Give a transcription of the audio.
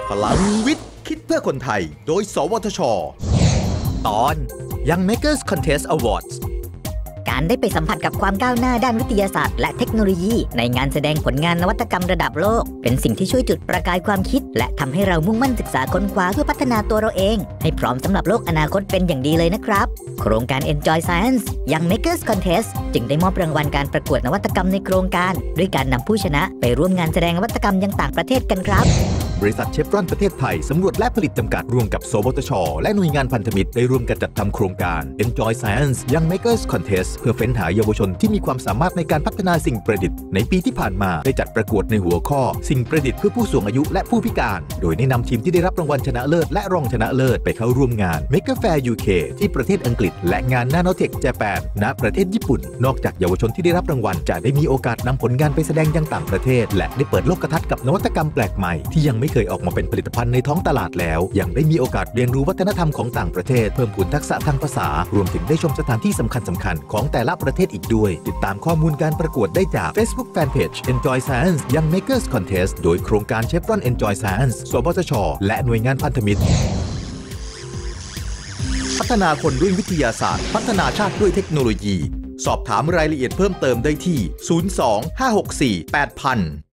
พลังวิทย์คิดเพื่อคนไทยโดยสวทช.ตอน Young Makers Contest Awards การได้ไปสัมผัสกับความก้าวหน้าด้านวิทยาศาสตร์และเทคโนโลยีในงานแสดงผลงานนวัตกรรมระดับโลกเป็นสิ่งที่ช่วยจุดประกายความคิดและทำให้เรามุ่งมั่นศึกษาค้นคว้าเพื่อพัฒนาตัวเราเองให้พร้อมสำหรับโลกอนาคตเป็นอย่างดีเลยนะครับโครงการ Enjoy Science Young Makers Contest จึงได้มอบรางวัลการประกวดนวัตกรรมในโครงการด้วยการนำผู้ชนะไปร่วมงานแสดงนวัตกรรมยังต่างประเทศกันครับบริษัทเชฟรอนประเทศไทยสำรวจและผลิตจำกัดร่วมกับสวทช.และหน่วยงานพันธมิตรได้ร่วมกันจัดทำโครงการ Enjoy Science Young Makers Contest เพื่อเฟ้นหาเยาวชนที่มีความสามารถในการพัฒนาสิ่งประดิษฐ์ในปีที่ผ่านมาได้จัดประกวดในหัวข้อสิ่งประดิษฐ์เพื่อผู้สูงอายุและผู้พิการโดยได้นำทีมที่ได้รับรางวัลชนะเลิศและรองชนะเลิศไปเข้าร่วมงาน Maker Fair UK ที่ประเทศอังกฤษและงาน Nanotech Japan ณประเทศญี่ปุ่นนอกจากเยาวชนที่ได้รับรางวัลจะได้มีโอกาสนำผลงานไปแสดงยังต่างประเทศและได้เปิดโลกทัศน์กับนวัตกรรมแปลกใหม่ที่ยังไม่เคยออกมาเป็นผลิตภัณฑ์ในท้องตลาดแล้วยังได้มีโอกาสเรียนรู้วัฒนธรรมของต่างประเทศเพิ่มพูนทักษะทางภาษารวมถึงได้ชมสถานที่สำคัญของแต่ละประเทศอีกด้วยติดตามข้อมูลการประกวดได้จาก Facebook Fanpage Enjoy Science Young Makers Contest โดยโครงการ Chevron Enjoy Science สวทช.และหน่วยงานพันธมิตรพัฒนาคนด้วยวิทยาศาสตร์พัฒนาชาติด้วยเทคโนโลยีสอบถามรายละเอียดเพิ่มเติมได้ที่ 02 564 8000